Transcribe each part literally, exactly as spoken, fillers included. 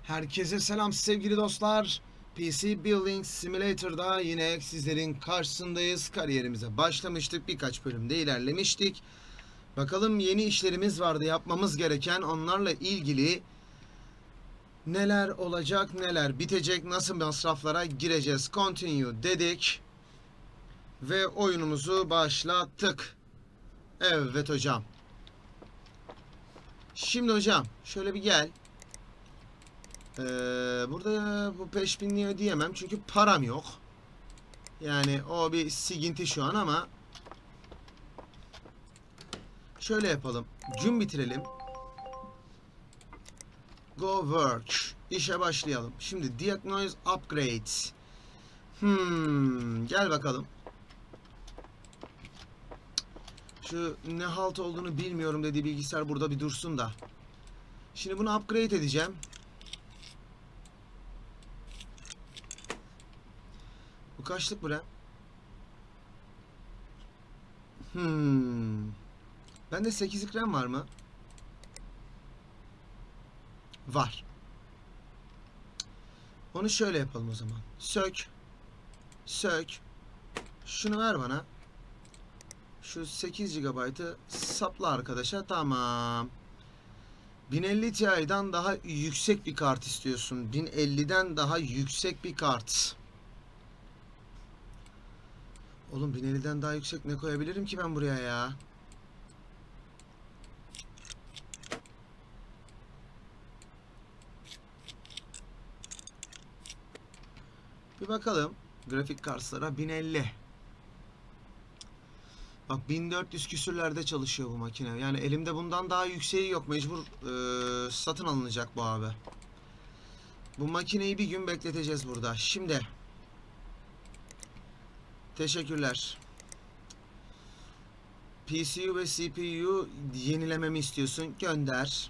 Herkese selam sevgili dostlar. P C Building Simulator'da yine sizlerin karşısındayız. Kariyerimize başlamıştık. Birkaç bölümde ilerlemiştik. Bakalım yeni işlerimiz vardı yapmamız gereken. Onlarla ilgili neler olacak, neler bitecek, nasıl masraflara gireceğiz. Continue dedik. Ve oyunumuzu başlattık. Evet hocam. Şimdi hocam şöyle bir gel. Ee, burada bu beş binliği ödeyemem çünkü param yok. Yani o bir siginti şu an ama şöyle yapalım. Gün bitirelim. Go work. İşe başlayalım. Şimdi diagnose upgrades. Hmm, gel bakalım. Şu ne halt olduğunu bilmiyorum dediği bilgisayar burada bir dursun da. Şimdi bunu upgrade edeceğim. Bu kaçlık bura? Hmm. Bende sekizlik RAM var mı? Var. Onu şöyle yapalım o zaman. Sök. Sök. Şunu ver bana. Şu sekiz gigabaytı sapla arkadaşa. Tamam. bin elli Ti'den daha yüksek bir kart istiyorsun. bin elliden daha yüksek bir kart. Oğlum bin elliden daha yüksek ne koyabilirim ki ben buraya ya? Bir bakalım. Grafik kartlara bin elli. Bak bin dört yüz küsürlerde çalışıyor bu makine. Yani elimde bundan daha yükseği yok. Mecbur e, satın alınacak bu abi. Bu makineyi bir gün bekleteceğiz burada. Şimdi. Teşekkürler. P C U ve C P U yenilememi istiyorsun. Gönder.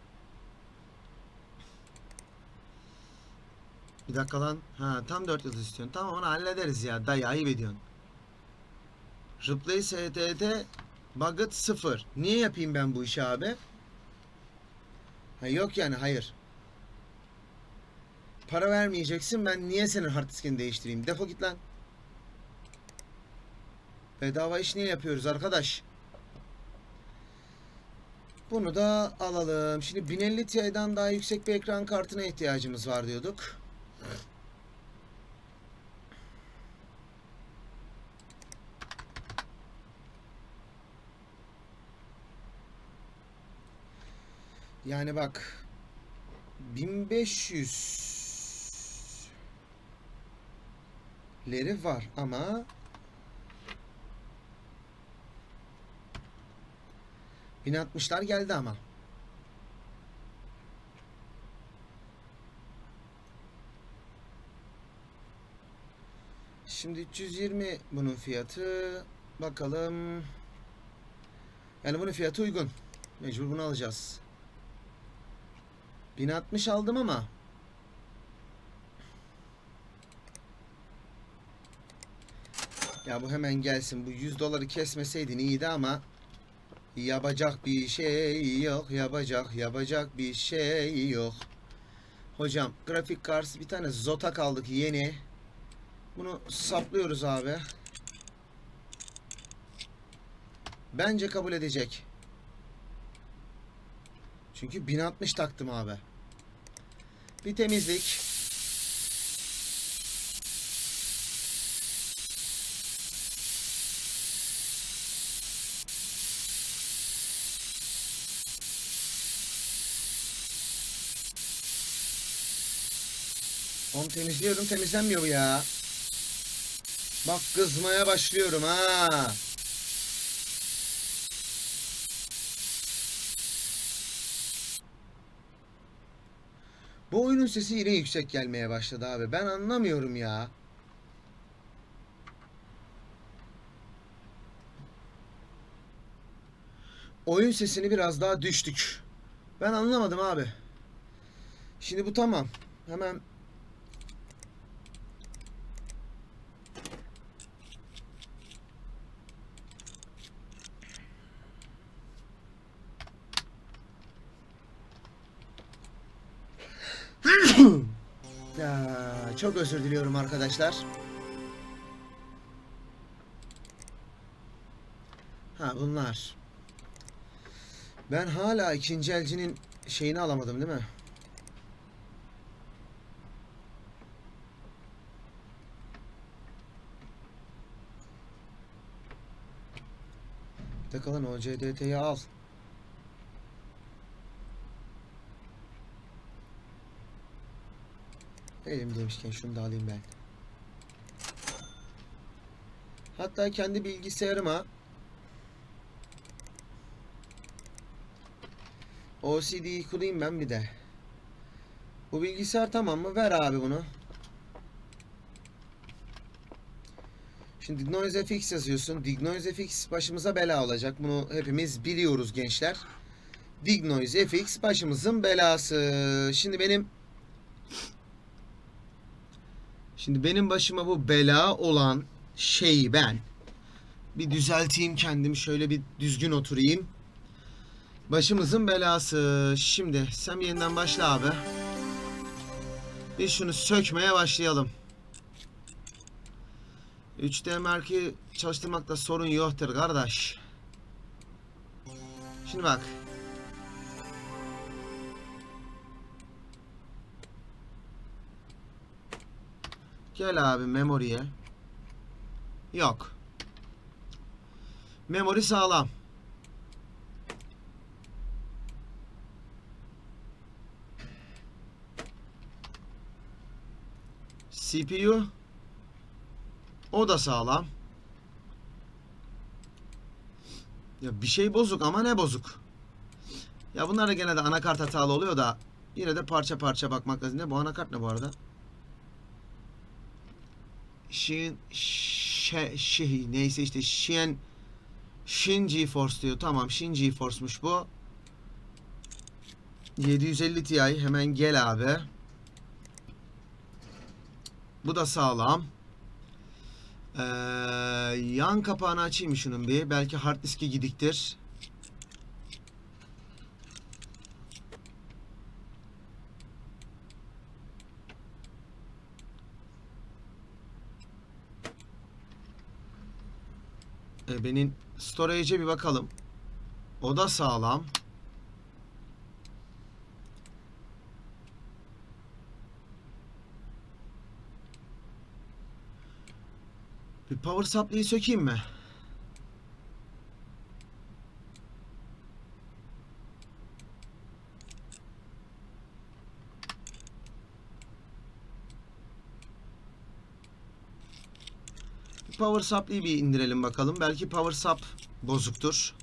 Bir dakika lan. Ha, tam dört yıldız istiyorsun. Tamam onu hallederiz ya. Dayı ayıp ediyorsun. Replace H D D Buget sıfır. Niye yapayım ben bu işi abi? Ha, yok yani hayır. Para vermeyeceksin. Ben niye senin hard diskini değiştireyim? Defol git lan. Bedava iş niye yapıyoruz arkadaş? Bunu da alalım. Şimdi bin elli Ti'den daha yüksek bir ekran kartına ihtiyacımız var diyorduk. Yani bak bin beş yüzleri var ama bin altmışlar geldi ama. Şimdi üç yüz yirmi bunun fiyatı. Bakalım. Yani bunun fiyatı uygun. Mecbur bunu alacağız. bin altmış aldım ama ya bu hemen gelsin. Bu yüz doları kesmeseydin iyiydi ama yapacak bir şey yok. Yapacak yapacak bir şey yok. Hocam grafik kartı bir tane Zotac aldık yeni. Bunu saplıyoruz abi. Bence kabul edecek. Çünkü bin altmış taktım abi. Bir temizlik. Onu temizliyorum, temizlenmiyor bu ya. Bak kızmaya başlıyorum ha. Bu oyunun sesi yine yüksek gelmeye başladı abi. Ben anlamıyorum ya. Oyun sesini biraz daha düştük. Ben anlamadım abi. Şimdi bu tamam. Hemen Çok özür diliyorum arkadaşlar. Ha bunlar. Ben hala ikinci elcinin şeyini alamadım değil mi? Kalan O C D T'yi al. Elim demişken şunu da alayım ben. Hatta kendi bilgisayarıma O C D'yi kurayım ben bir de. Bu bilgisayar tamam mı? Ver abi bunu. Şimdi DigNoiseFX yazıyorsun. DigNoiseFX başımıza bela olacak. Bunu hepimiz biliyoruz gençler. DigNoiseFX başımızın belası. Şimdi benim Şimdi benim başıma bu bela olan şeyi ben bir düzelteyim, kendimi şöyle bir düzgün oturayım. Başımızın belası. Şimdi sen yeniden başla abi. Biz şunu sökmeye başlayalım. üç D Mark'i çalıştırmakta sorun yoktur kardeş. Şimdi bak. Gel abi memoriye. Yok. Memori sağlam. C P U o da sağlam. Ya bir şey bozuk ama ne bozuk? Ya bunlar da gene de anakart hatalı oluyor da yine de parça parça bakmak lazım. Ne bu anakart ne bu arada? Shin şey, şey neyse işte Shin Shin GeForce diyor. Tamam, Shin GeForce'muş bu. yedi yüz elli Ti hemen gel abi. Bu da sağlam. Ee, yan kapağını açayım şunun bir. Belki hard diski gidiktir. Ee, benim storage'e bir bakalım. O da sağlam. Bir power supply'yi sökeyim mi? Bir power supply'yi bir indirelim bakalım. Belki power sup bozuktur.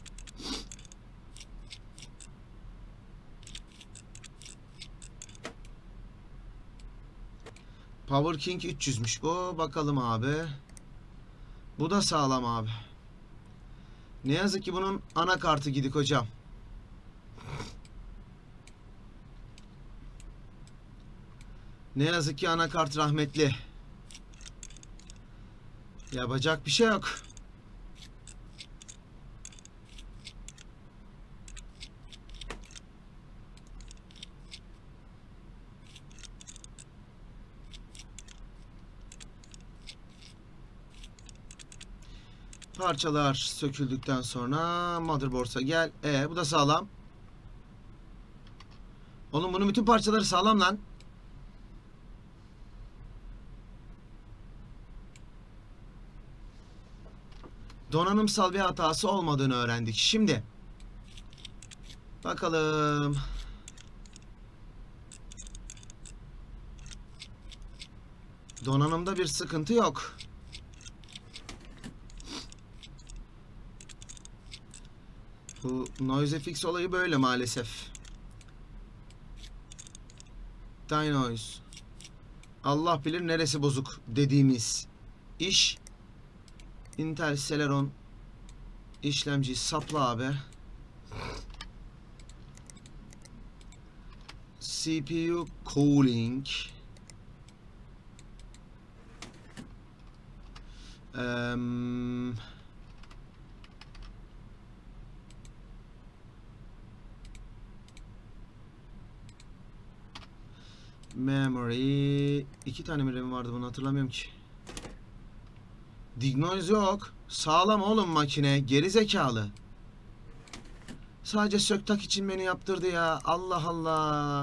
Power King üç yüzmüş bu. Bakalım abi. Bu da sağlam abi. Ne yazık ki bunun anakartı gidik hocam. Ne yazık ki anakart rahmetli. Yapacak bir şey yok. Parçalar söküldükten sonra motherboard'a gel. E bu da sağlam. Oğlum bunun bütün parçaları sağlam lan. Donanımsal bir hatası olmadığını öğrendik. Şimdi bakalım. Donanımda bir sıkıntı yok. Bu NoiseFX olayı böyle maalesef. Dynoise. Allah bilir neresi bozuk dediğimiz iş. Intel Celeron işlemci sapla abi. C P U cooling. Um, Memory. İki tane mi RAM vardı, bunu hatırlamıyorum ki. Dignoise yok. Sağlam oğlum makine. Geri zekalı. Sadece sök tak için beni yaptırdı ya. Allah Allah.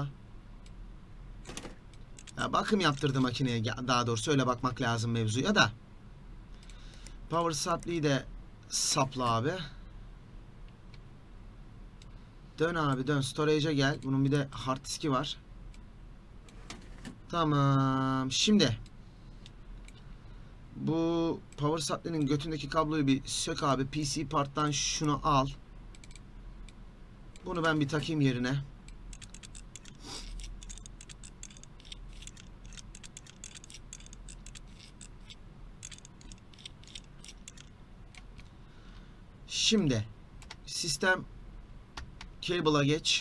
Ya bakım yaptırdı makineye. Daha doğrusu öyle bakmak lazım mevzuya da. Power supply'yi de sapla abi. Dön abi dön. Storage'e gel. Bunun bir de hard diski var. Tamam. Şimdi bu power supply'nin götündeki kabloyu bir sök abi. P C part'tan şunu al. Bunu ben bir takayım yerine. Şimdi sistem cable'a geç.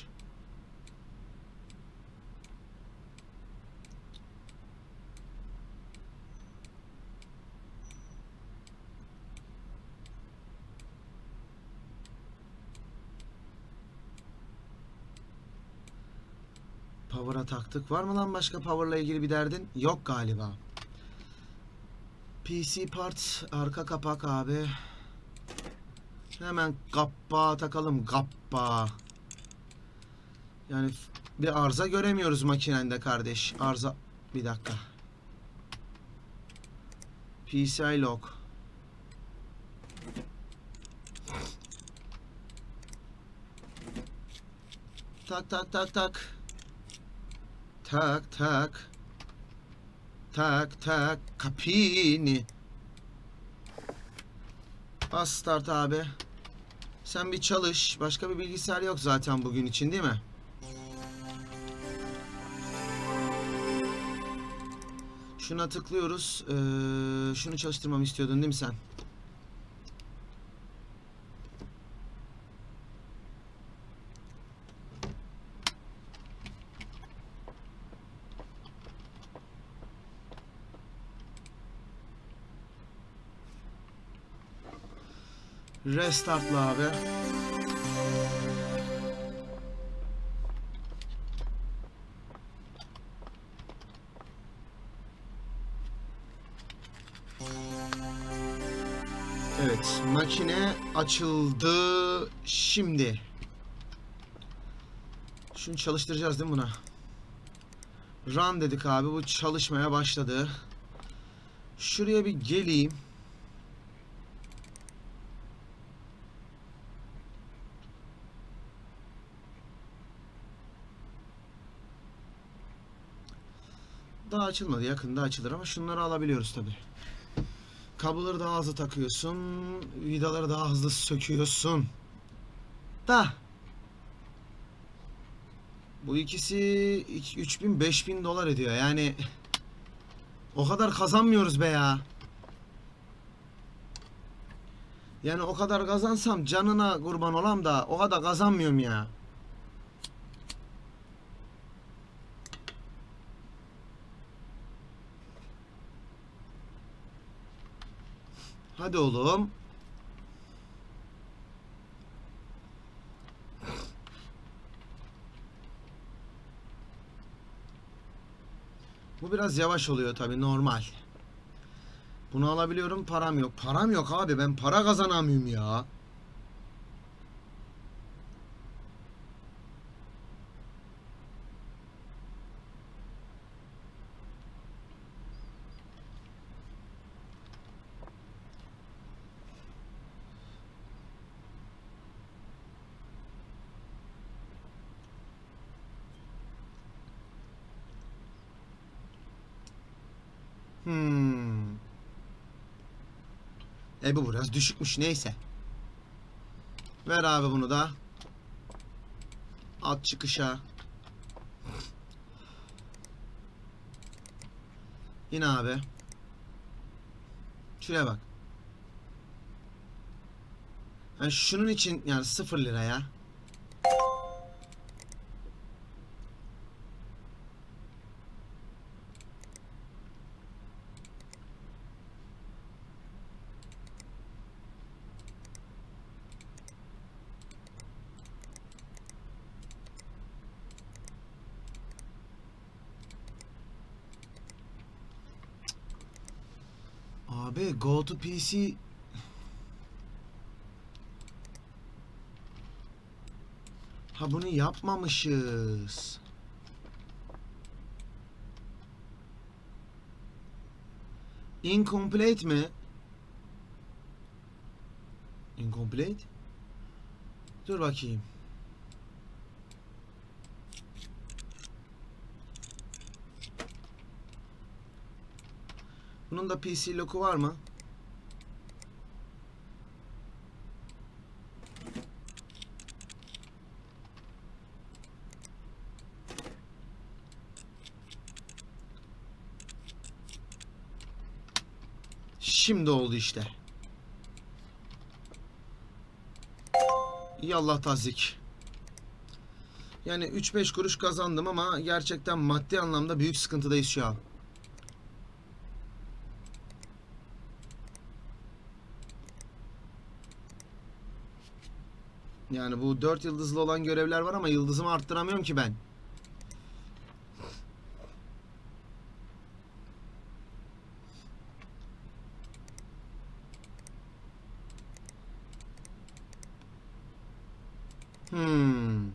Power'a taktık. Var mı lan başka power'la ilgili bir derdin? Yok galiba. P C part arka kapak abi. Hemen kappağa takalım, kappağa. Yani bir arıza göremiyoruz makinende kardeş. Arıza, bir dakika. P C I log. Tak tak tak tak. Tak tak. Tak tak. Kapini. Bas start abi. Sen bir çalış. Başka bir bilgisayar yok zaten bugün için, değil mi? Şuna tıklıyoruz. Ee, şunu çalıştırmamı istiyordun değil mi sen? Restartla abi. Evet, makine açıldı. Şimdi şunu çalıştıracağız değil mi buna? Run dedik abi, bu çalışmaya başladı. Şuraya bir geleyim. Daha açılmadı, yakında açılır ama şunları alabiliyoruz tabi. Kabloları daha hızlı takıyorsun, vidaları daha hızlı söküyorsun. Da bu ikisi üç bin beş bin dolar ediyor yani. O kadar kazanmıyoruz be ya. Yani o kadar kazansam canına kurban olam da o kadar kazanmıyorum ya. Hadi oğlum. Bu biraz yavaş oluyor tabii, normal. Bunu alabiliyorum, param yok. Param yok abi, ben para kazanamıyorum ya. Hmm. E bu biraz düşükmüş, neyse. Ver abi bunu da. At çıkışa. İn abi. Şuraya bak. Yani şunun için yani sıfır liraya. Abi go to P C. Ha bunu yapmamışız. Incomplete mi? Incomplete? Dur bakayım. Bunun da P C lock'u var mı? Şimdi oldu işte. Yallah tazik. Yani üç beş kuruş kazandım ama gerçekten maddi anlamda büyük sıkıntıdayız şu an. Yani bu dört yıldızlı olan görevler var ama yıldızımı arttıramıyorum ki ben. Hmm.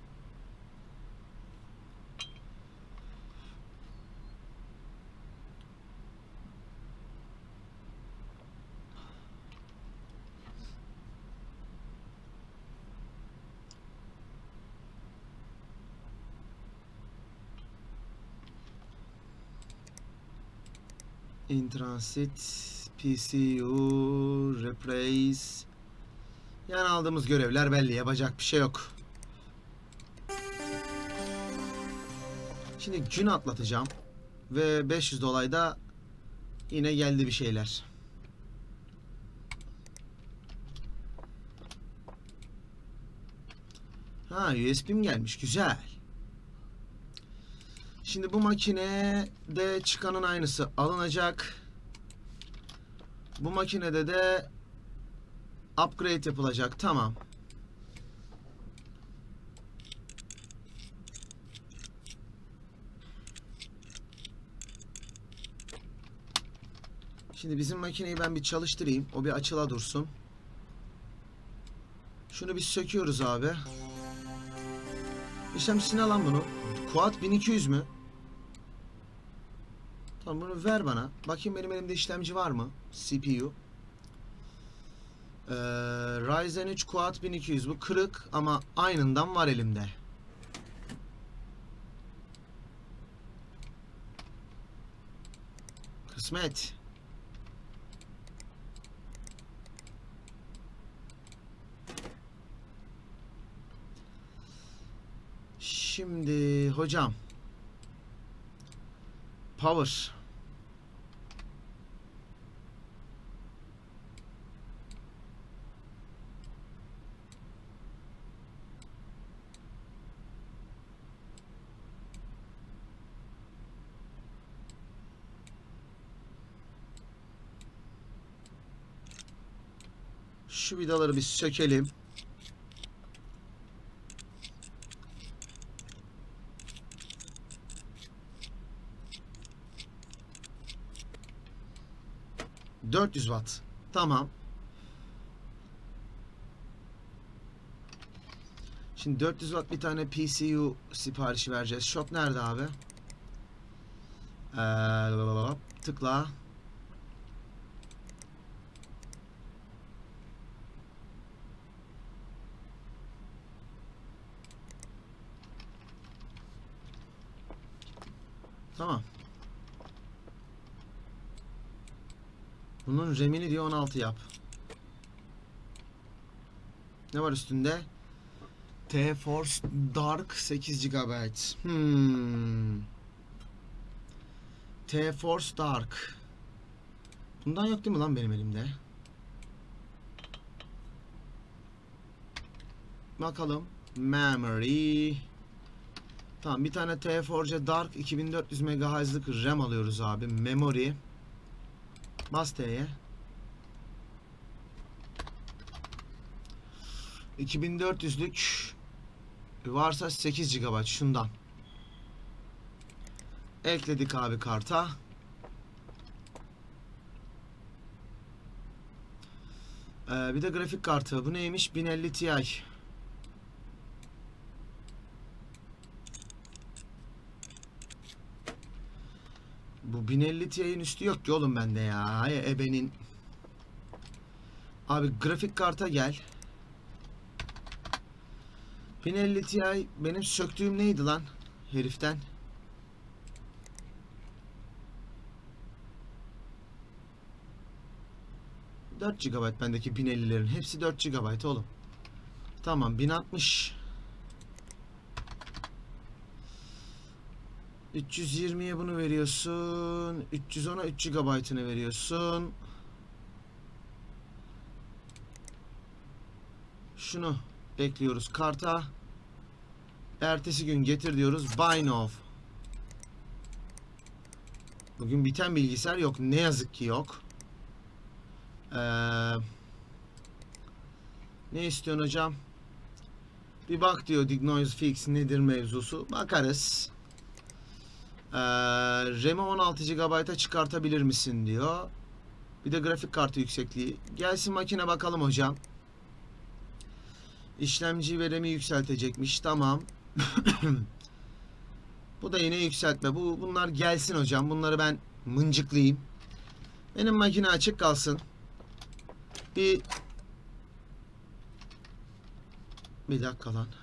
In transit, P C U, replace. Yani aldığımız görevler belli, yapacak bir şey yok. Şimdi gün atlatacağım ve beş yüz dolayda yine geldi bir şeyler. Ha, U S B'm gelmiş, güzel. Şimdi bu makinede çıkanın aynısı alınacak. Bu makinede de upgrade yapılacak. Tamam. Şimdi bizim makineyi ben bir çalıştırayım. O bir açıla dursun. Şunu bir söküyoruz abi. İşlemcisini alan bunu. Quad bin iki yüz mü? Tamam, bunu ver bana. Bakayım benim elimde işlemci var mı? C P U. Ee, Ryzen üç Quad bin iki yüz. Bu kırık ama aynından var elimde. Kısmet. Şimdi hocam. Power. Şu vidaları bir sökelim. dört yüz watt. Tamam. Şimdi dört yüz watt bir tane P C U siparişi vereceğiz. Shop nerede abi? Ee, tıkla. Tamam. Bunun RAM'ini diyor on altı yap. Ne var üstünde? TeForce Dark sekiz gigabayt. Hmm. TeForce Dark. Bundan yok değil mi lan benim elimde? Bakalım. Memory. Tamam, bir tane TeForce Dark iki bin dört yüz megahertz'lık RAM alıyoruz abi. Memory. Bas T'ye. iki bin dört yüzlük varsa sekiz gigabayt şundan. Ekledik abi karta. Ee, bir de grafik kartı. Bu neymiş? bin elli Ti. Bu bin elli Ti'nin üstü yok ki oğlum bende ya. Hay ebenin. Abi grafik karta gel. bin elli Ti benim söktüğüm neydi lan heriften? dört gigabayt bendeki bin ellilerin hepsi dört gigabayt oğlum. Tamam, bin altmış. üç yüz yirmiye bunu veriyorsun. üç yüz ona üç gigabaytını veriyorsun. Şunu ekliyoruz karta. Ertesi gün getir diyoruz. Buy now. Bugün biten bilgisayar yok. Ne yazık ki yok. Ee, ne istiyorsun hocam? Bir bak diyor Dignoise Fix nedir mevzusu. Bakarız. Ee, RAM'i on altı gigabayta çıkartabilir misin diyor. Bir de grafik kartı yüksekliği. Gelsin makine bakalım hocam. İşlemci ve RAM'i yükseltecekmiş. Tamam. Bu da yine yükseltme. Bu, bunlar gelsin hocam. Bunları ben mıncıklayayım. Benim makine açık kalsın. Bir Bir dakika lan.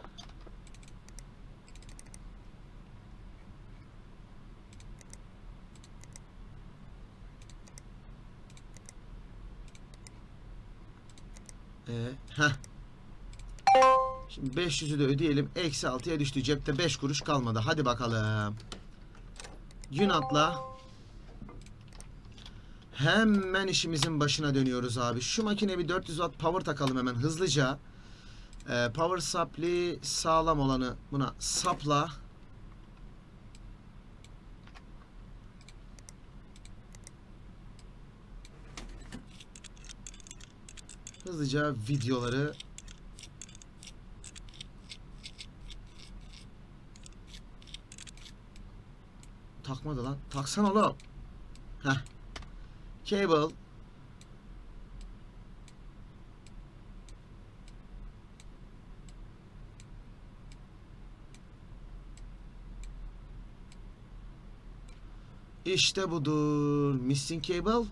Ee, heh. Şimdi beş yüzü de ödeyelim. Eksi altıya düştü. Cepte beş kuruş kalmadı. Hadi bakalım. Gün atla. Hemen işimizin başına dönüyoruz abi. Şu makine bir dört yüz watt power takalım hemen hızlıca. Ee, power supply sağlam olanı buna sapla. Hızlıca videoları takmadı lan. Taksana oğlum. Heh. Cable. İşte budur. Missing cable.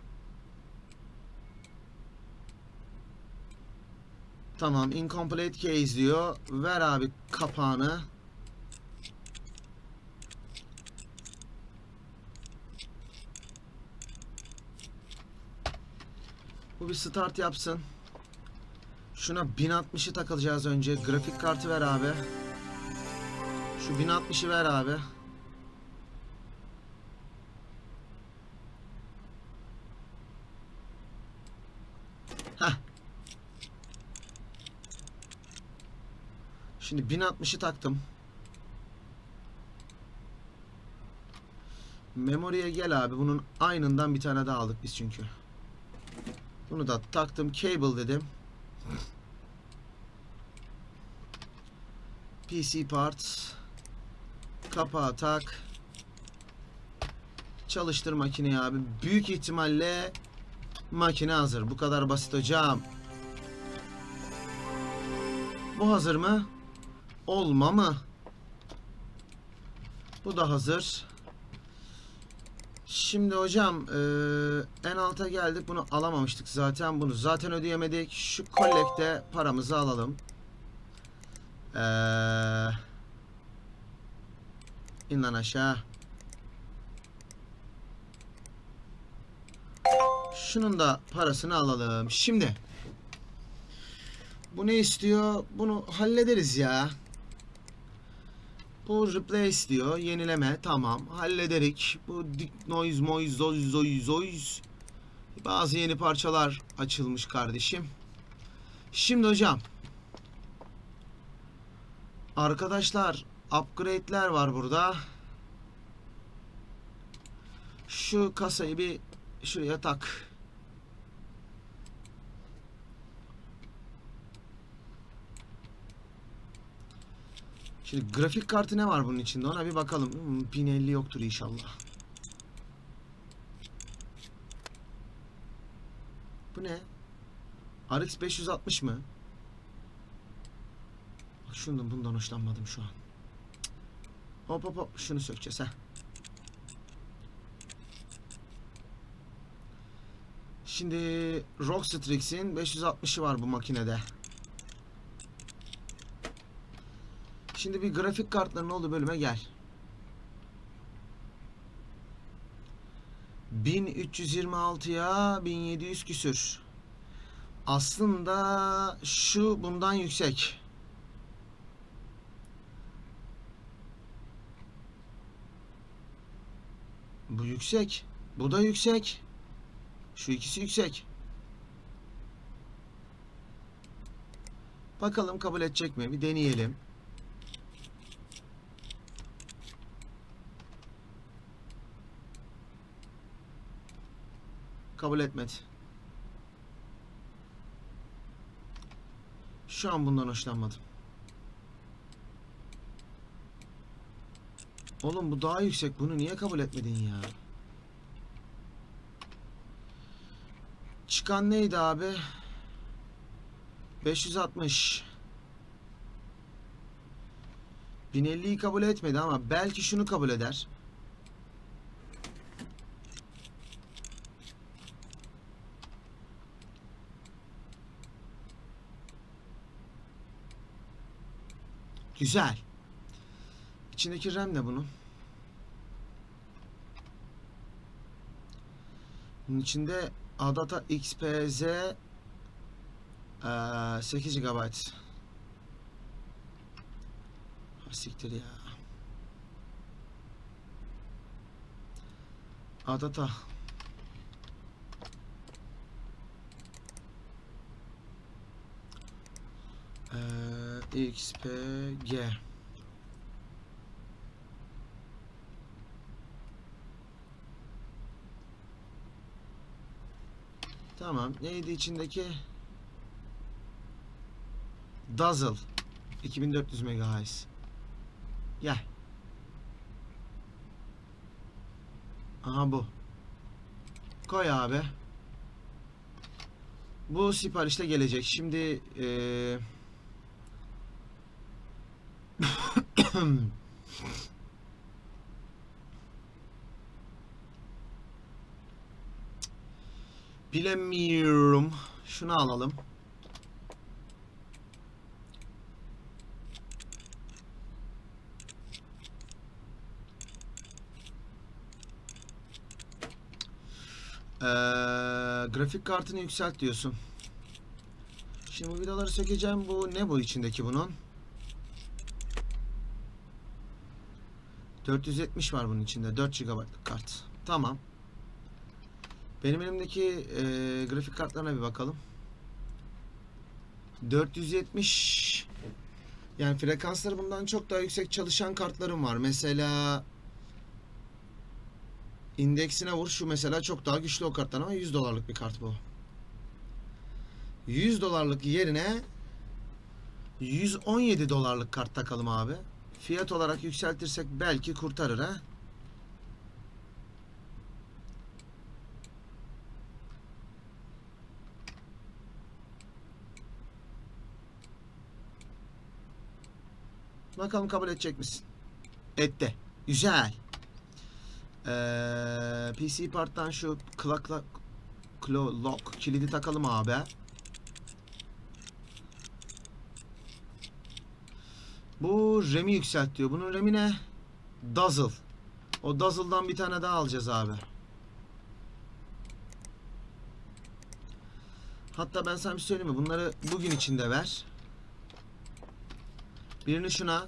Tamam. Incomplete case diyor. Ver abi kapağını. Bu bir start yapsın. Şuna bin altmışı takılacağız önce. Grafik kartı ver abi. Şu bin altmışı ver abi. Heh. Şimdi bin altmışı taktım. Memoriye gel abi. Bunun aynından bir tane daha aldık biz çünkü. Bunu da taktım. Cable dedim. P C parts. Kapağı tak. Çalıştır makineyi abi. Büyük ihtimalle makine hazır. Bu kadar basit hocam. Bu hazır mı? Olma mı? Bu da hazır. Şimdi hocam ee, en alta geldik. Bunu alamamıştık zaten. Bunu zaten ödeyemedik. Şu kollekte paramızı alalım. Eee İn lan aşağı. Şunun da parasını alalım. Şimdi bu ne istiyor? Bunu hallederiz ya. Bu replace diyor. Yenileme. Tamam. Hallederik. Bu Dignoise Moise Zoiz Zoiz Zoiz. Bazı yeni parçalar açılmış kardeşim. Şimdi hocam. Arkadaşlar upgrade'ler var burada. Şu kasayı bir şuraya tak. Şimdi grafik kartı ne var bunun içinde? Ona bir bakalım. Hmm, bin elli yoktur inşallah. Bu ne? R X beş yüz altmış mı? Bak şundan bundan hoşlanmadım şu an. Hop hop hop şunu sökeceğiz ha. Şimdi Rockstrix'in beş yüz altmışı var bu makinede. Şimdi bir grafik kartlarının olduğu bölüme gel. bin üç yüz yirmi altıya bin yedi yüz küsür. Aslında şu bundan yüksek. Bu yüksek. Bu da yüksek. Şu ikisi yüksek. Bakalım kabul edecek mi? Bir deneyelim. Kabul etmedi. Şu an bundan hoşlanmadım. Oğlum bu daha yüksek. Bunu niye kabul etmedin ya? Çıkan neydi abi? beş yüz altmış. bin elliyi kabul etmedi ama belki şunu kabul eder. Güzel. İçindeki RAM ne bunun? Bunun içinde Adata X P Z ee, sekiz gigabayt. Ha, siktir ya. Adata. Ee, X P G. Tamam. Neydi içindeki? Dazzle. iki bin dört yüz megahertz. Gel. Aha bu. Koy abi. Bu siparişte gelecek. Şimdi ee... bilemiyorum. Şunu alalım. Ee, grafik kartını yükselt diyorsun. Şimdi bu vidaları sökeceğim. Bu ne bu içindeki bunun? dört yüz yetmiş var bunun içinde. dört gigabaytlık kart. Tamam. Benim elimdeki e, grafik kartlarına bir bakalım. dört yüz yetmiş yani frekansları bundan çok daha yüksek çalışan kartlarım var. Mesela indeksine vur. Şu mesela çok daha güçlü o karttan ama yüz dolarlık bir kart bu. yüz dolarlık yerine yüz on yedi dolarlık kart takalım abi. Fiyat olarak yükseltirsek belki kurtarır ha. Bakalım kabul edecek misin? Etti. Güzel. Ee, P C parttan şu clock lock kilidi takalım abi. Bu RAM'i yükselt diyor. Bunun RAM'i ne? Dazzle. O Dazzle'dan bir tane daha alacağız abi. Hatta ben sana bir söyleyeyim mi? Bunları bugün içinde ver. Birini şuna.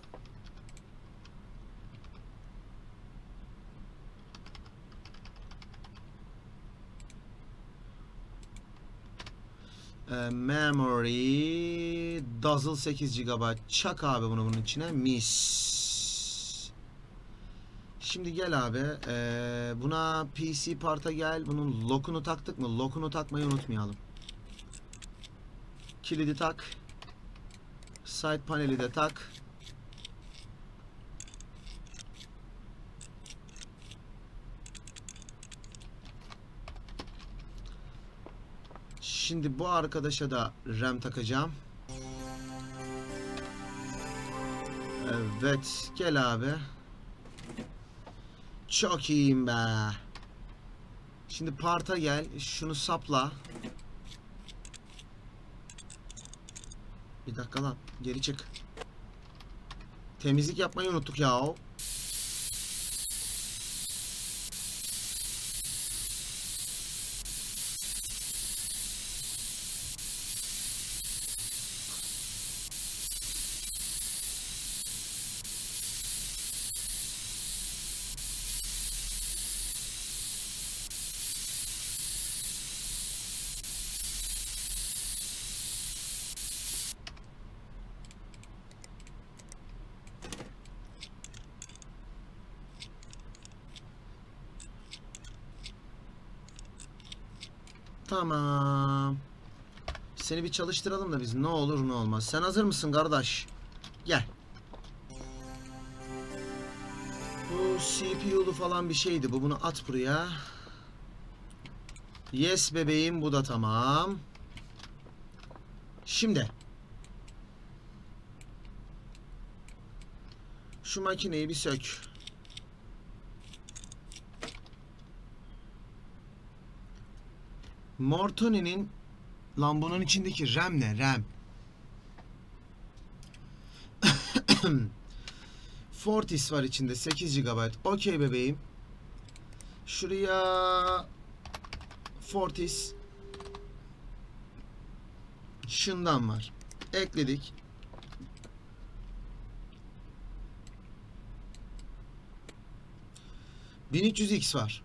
Ee, memory Dazzle sekiz gigabayt. Çak abi bunu bunun içine. Mis. Şimdi gel abi. Ee, buna P C part'a gel. Bunun lock'unu taktık mı? Lock'unu takmayı unutmayalım. Kilidi tak. Side paneli de tak. Şimdi bu arkadaşa da RAM takacağım. Evet, gel abi. Çok iyiyim be. Şimdi parta gel. Şunu sapla. Bir dakika lan. Geri çık. Temizlik yapmayı unuttuk ya. Tamam. Seni bir çalıştıralım da biz, ne olur ne olmaz. Sen hazır mısın kardeş? Gel. Bu C P U'lu falan bir şeydi. Bu, bunu at buraya. Yes bebeğim, bu da tamam. Şimdi şu makineyi bir sök. Mortoni'nin, lan bunun içindeki RAM ne? RAM. Fortis var içinde, sekiz gigabayt. Okey bebeğim. Şuraya Fortis. Şundan var. Ekledik. bin üç yüz X var.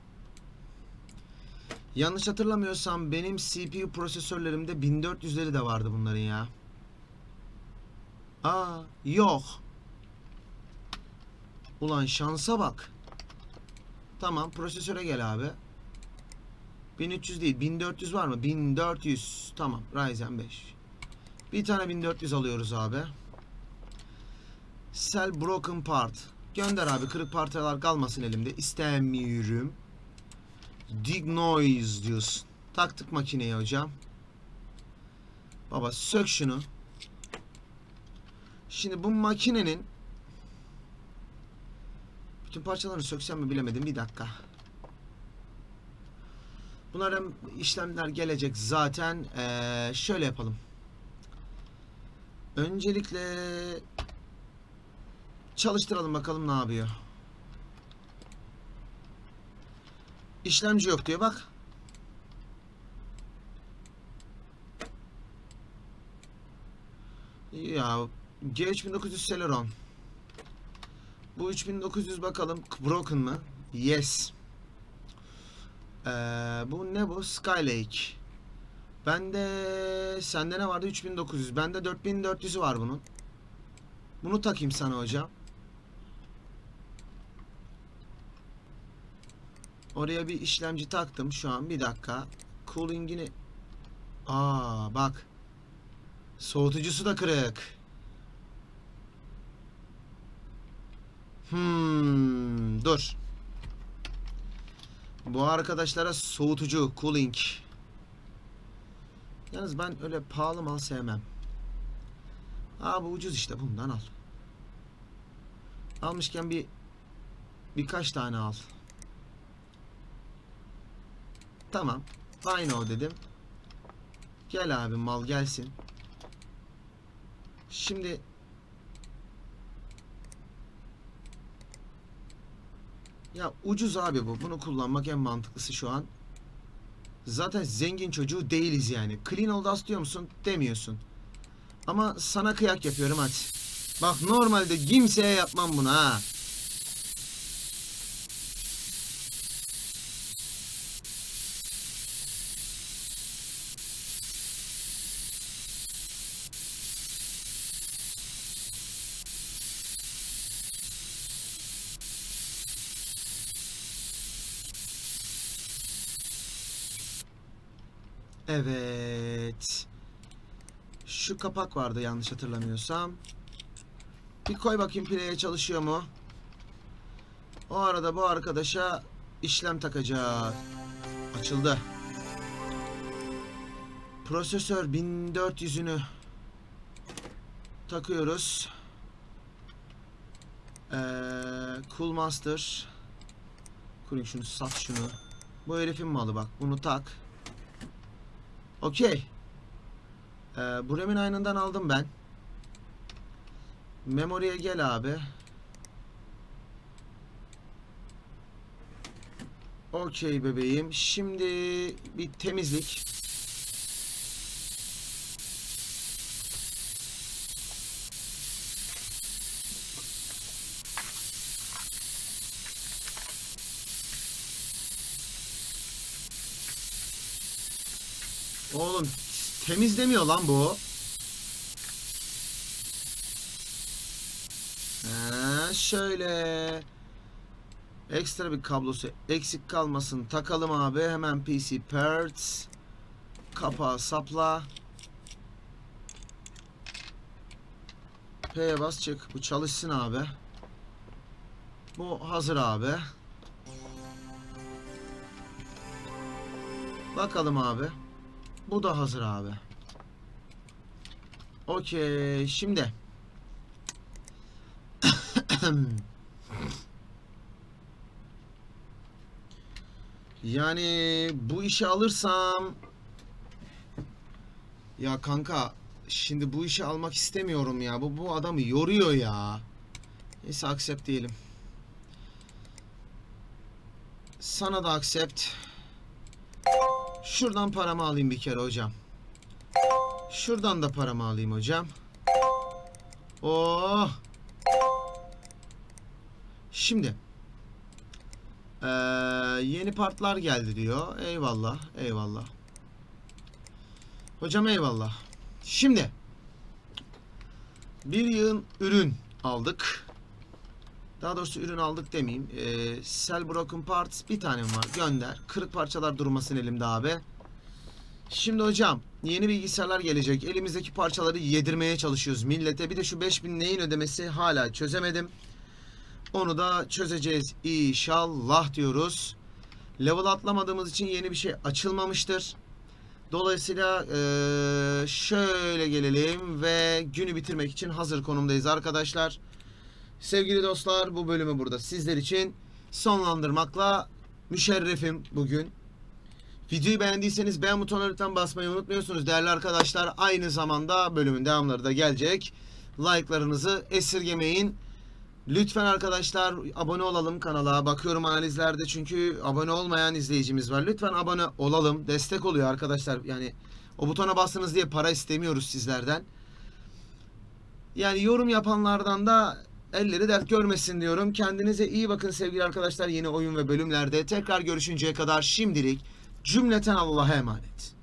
Yanlış hatırlamıyorsam benim C P U prosesörlerimde bin dört yüzleri de vardı bunların ya. Aa, yok. Ulan şansa bak. Tamam, prosesöre gel abi. bin üç yüz değil, bin dört yüz var mı? bin dört yüz. Tamam, Ryzen beş. Bir tane bin dört yüz alıyoruz abi. Sell broken part. Gönder abi, kırık parçalar kalmasın elimde. İstemiyorum. Dig noise diyorsun. Taktık makineye hocam. Baba sök şunu. Şimdi bu makinenin bütün parçalarını söksem mi bilemedim. Bir dakika. Bunlara işlemler gelecek zaten. Ee, şöyle yapalım. Öncelikle çalıştıralım bakalım ne yapıyor. İşlemci yok diyor bak. Ya G üç bin dokuz yüz Celeron. Bu üç bin dokuz yüz bakalım broken mı? Yes. Ee, bu ne bu? Skylake. Bende, sende ne vardı? üç bin dokuz yüz. Bende dört bin dört yüzü var bunun. Bunu takayım sana hocam. Oraya bir işlemci taktım şu an. Bir dakika. Cooling'ini... Aa bak. Soğutucusu da kırık. Hmm, dur. Bu arkadaşlara soğutucu, cooling. Yalnız ben öyle pahalı mal sevmem. Aa bu ucuz işte, bundan al. Almışken bir birkaç tane al. Tamam. Aynı o dedim. Gel abi, mal gelsin. Şimdi ya ucuz abi bu. Bunu kullanmak en mantıklısı şu an. Zaten zengin çocuğu değiliz yani. Clean old as diyor musun? Demiyorsun. Ama sana kıyak yapıyorum hadi. Bak normalde kimseye yapmam bunu ha. Evet. Şu kapak vardı yanlış hatırlamıyorsam. Bir koy bakayım play'e, çalışıyor mu? O arada bu arkadaşa işlem takacak. Açıldı. Prosesör bin dört yüzünü takıyoruz. Ee, Cool Master. Kurayım şunu, sat şunu. Bu herifin malı bak. Bunu tak. Okey. Ee, bu RAM'in aynından aldım ben. Memory'e gel abi. Okey bebeğim. Şimdi bir temizlik. Oğlum temizlemiyor lan bu. Ha, şöyle ekstra bir kablosu eksik kalmasın, takalım abi. Hemen P C parts, kapağı sapla, P'ye bas, çık. Bu çalışsın abi. Bu hazır abi. Bakalım abi. Bu da hazır abi. Okey. Şimdi yani bu işi alırsam, ya kanka şimdi bu işi almak istemiyorum ya. Bu bu adamı yoruyor ya. Neyse accept diyelim. Sana da accept. Şuradan paramı alayım bir kere hocam. Şuradan da paramı alayım hocam. Oh. Şimdi ee, yeni partlar geldi diyor. Eyvallah, eyvallah. Hocam eyvallah. Şimdi bir yığın ürün aldık. Daha doğrusu ürün aldık demeyeyim. Ee, sell broken parts bir tane var. Gönder. Kırık parçalar durmasın elimde abi. Şimdi hocam yeni bilgisayarlar gelecek. Elimizdeki parçaları yedirmeye çalışıyoruz millete. Bir de şu beş bin neyin ödemesi hala çözemedim. Onu da çözeceğiz inşallah diyoruz. Level atlamadığımız için yeni bir şey açılmamıştır. Dolayısıyla ee, şöyle gelelim ve günü bitirmek için hazır konumdayız arkadaşlar. Sevgili dostlar, bu bölümü burada sizler için sonlandırmakla müşerrefim bugün. Videoyu beğendiyseniz beğen butonuna lütfen basmayı unutmuyorsunuz değerli arkadaşlar. Aynı zamanda bölümün devamları da gelecek. Like'larınızı esirgemeyin. Lütfen arkadaşlar abone olalım kanala. Bakıyorum analizlerde çünkü abone olmayan izleyicimiz var. Lütfen abone olalım. Destek oluyor arkadaşlar. Yani o butona bastınız diye para istemiyoruz sizlerden. Yani yorum yapanlardan da elleri dert görmesin diyorum. Kendinize iyi bakın sevgili arkadaşlar. Yeni oyun ve bölümlerde tekrar görüşünceye kadar şimdilik cümleten Allah'a emanet.